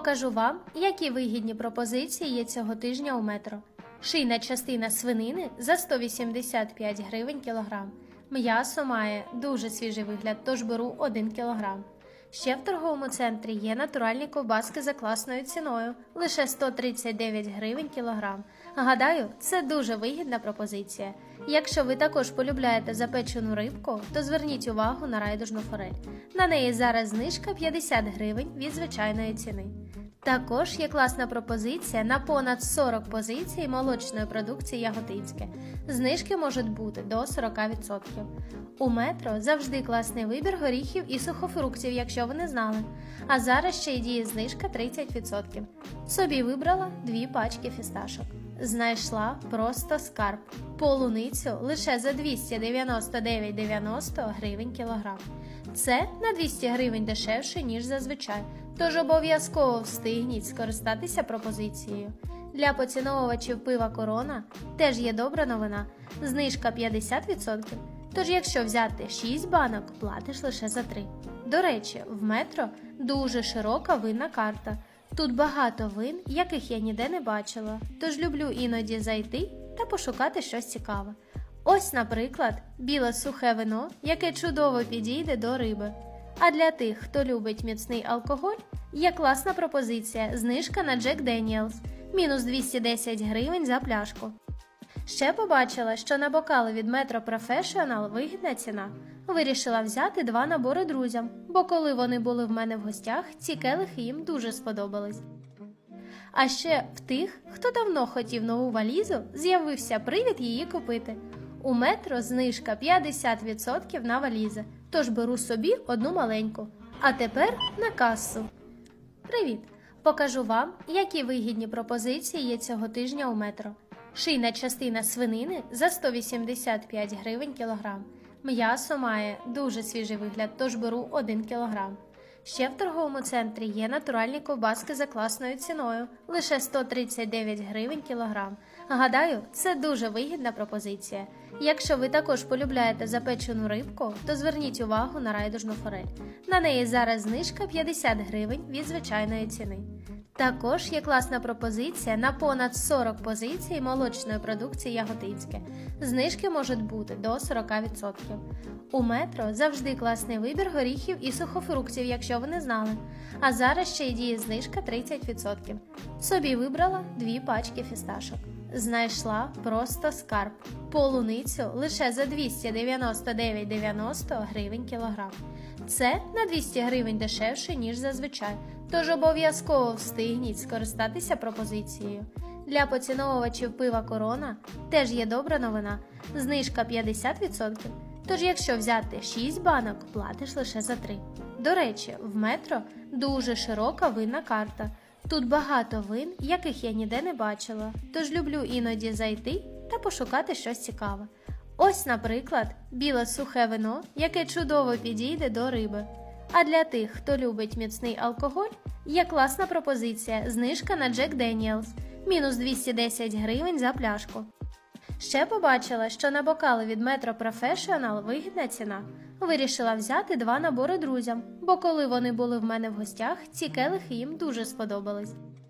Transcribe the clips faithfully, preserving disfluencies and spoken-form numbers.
Покажу вам, які вигідні пропозиції є цього тижня у Метро. Шийна частина свинини за сто вісімдесят п'ять гривень кілограм. М'ясо має дуже свіжий вигляд, тож беру один кілограм. Ще в торговому центрі є натуральні ковбаски за класною ціною – лише сто тридцять дев'ять гривень кілограм. Гадаю, це дуже вигідна пропозиція. Якщо ви також полюбляєте запечену рибку, то зверніть увагу на райдужну форель. На неї зараз знижка п'ятдесят гривень від звичайної ціни. Також є класна пропозиція на понад сорок позицій молочної продукції Яготинське. Знижки можуть бути до сорок відсотків. У Метро завжди класний вибір горіхів і сухофруктів, якщо ви не знали. А зараз ще й діє знижка тридцять відсотків. Собі вибрала дві пачки фісташок. Знайшла просто скарб. Полуницю лише за двісті дев'яносто дев'ять дев'яносто гривень кілограм. Це на двісті гривень дешевше, ніж зазвичай. Тож обов'язково встигніть скористатися пропозицією. Для поціновувачів пива Корона теж є добра новина – знижка п'ятдесят відсотків. Тож якщо взяти шість банок, платиш лише за три. До речі, в Метро дуже широка винна карта. Тут багато вин, яких я ніде не бачила, тож люблю іноді зайти та пошукати щось цікаве. Ось, наприклад, біле сухе вино, яке чудово підійде до риби. А для тих, хто любить міцний алкоголь, є класна пропозиція – знижка на Джек Деніелс – мінус двісті десять гривень за пляшку. Ще побачила, що на бокали від Metro Professional вигідна ціна. Вирішила взяти два набори друзям, бо коли вони були в мене в гостях, ці келихи їм дуже сподобались. А ще в тих, хто давно хотів нову валізу, з'явився привід її купити. У Метро знижка п'ятдесят відсотків на валізи, тож беру собі одну маленьку. А тепер на касу. Привіт! Покажу вам, які вигідні пропозиції є цього тижня у Метро. Шийна частина свинини за сто вісімдесят п'ять гривень кілограм. М'ясо має дуже свіжий вигляд, тож беру один кілограм. Ще в торговому центрі є натуральні ковбаски за класною ціною – лише сто тридцять дев'ять гривень кілограм. Гадаю, це дуже вигідна пропозиція. Якщо ви також полюбляєте запечену рибку, то зверніть увагу на райдужну форель. На неї зараз знижка п'ятдесят гривень від звичайної ціни. Також є класна пропозиція на понад сорок позицій молочної продукції Яготинське. Знижки можуть бути до сорок відсотків. У Метро завжди класний вибір горіхів і сухофруктів, якщо ви не знали. А зараз ще й діє знижка тридцять відсотків. Собі вибрала дві пачки фісташок. Знайшла просто скарб. Полуницю лише за двісті дев'яносто дев'ять дев'яносто гривень кілограм. Це на двісті гривень дешевше, ніж зазвичай. Тож обов'язково встигніть скористатися пропозицією. Для поціновувачів пива Корона теж є добра новина – знижка п'ятдесят відсотків. Тож якщо взяти шість банок, платиш лише за три. До речі, в Метро дуже широка винна карта. Тут багато вин, яких я ніде не бачила, тож люблю іноді зайти та пошукати щось цікаве. Ось, наприклад, біле сухе вино, яке чудово підійде до риби. А для тих, хто любить міцний алкоголь, є класна пропозиція – знижка на Джек Деніелс – мінус двісті десять гривень за пляшку. Ще побачила, що на бокали від Metro Professional вигідна ціна. Вирішила взяти два набори друзям, бо коли вони були в мене в гостях, ці келихи їм дуже сподобались.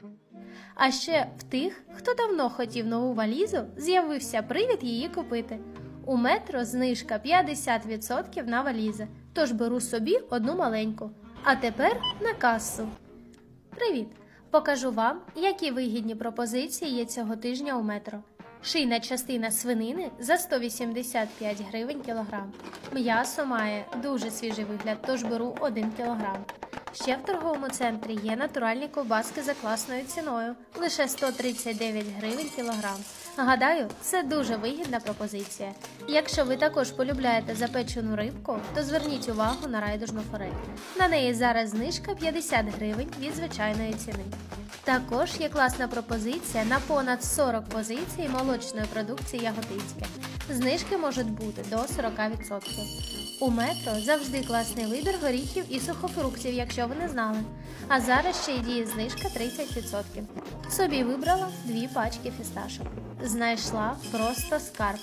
А ще в тих, хто давно хотів нову валізу, з'явився привід її купити. У Метро знижка п'ятдесят відсотків на валізи, тож беру собі одну маленьку. А тепер на касу. Привіт! Покажу вам, які вигідні пропозиції є цього тижня у Метро. Шийна частина свинини за сто вісімдесят п'ять гривень кілограм. М'ясо має дуже свіжий вигляд, тож беру один кілограм. Ще в торговому центрі є натуральні ковбаски за класною ціною – лише сто тридцять дев'ять гривень кілограм. Гадаю, це дуже вигідна пропозиція. Якщо ви також полюбляєте запечену рибку, то зверніть увагу на райдужну форель. На неї зараз знижка п'ятдесят гривень від звичайної ціни. Також є класна пропозиція на понад сорок позицій молочної продукції Яготинське. Знижки можуть бути до сорок відсотків. У Метро завжди класний вибір горіхів і сухофруктів, якщо ви не знали. А зараз ще й діє знижка тридцять відсотків. Собі вибрала дві пачки фісташок. Знайшла просто скарб.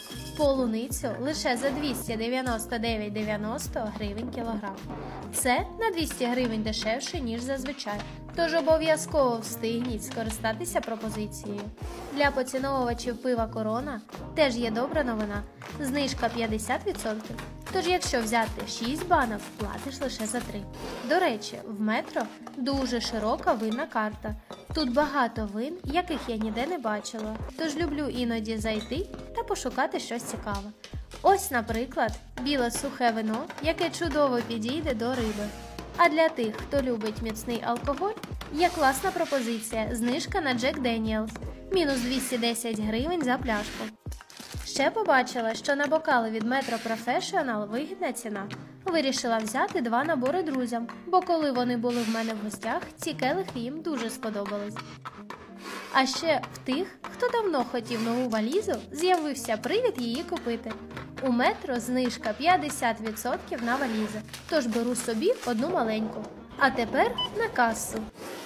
полуницю лише за двісті дев'яносто дев'ять дев'яносто гривень кілограм. Це на двісті гривень дешевше, ніж зазвичай. Тож обов'язково встигніть скористатися пропозицією. Для поціновувачів пива Корона теж є добра новина. Знижка п'ятдесят відсотків. Тож якщо взяти шість банок, платиш лише за три. До речі, в Метро дуже широка винна карта. Тут багато вин, яких я ніде не бачила. Тож люблю іноді зайти та пошукати щось цікаве. Ось, наприклад, біле сухе вино, яке чудово підійде до риби. А для тих, хто любить міцний алкоголь, є класна пропозиція – знижка на Джек Деніелс – мінус двісті десять гривень за пляшку. Ще побачила, що на бокали від Metro Professional вигідна ціна. Вирішила взяти два набори друзям, бо коли вони були в мене в гостях, ці келихи їм дуже сподобались. А ще в тих, хто давно хотів нову валізу, з'явився привід її купити. У Метро знижка п'ятдесят відсотків на валізи, тож беру собі одну маленьку. А тепер на касу.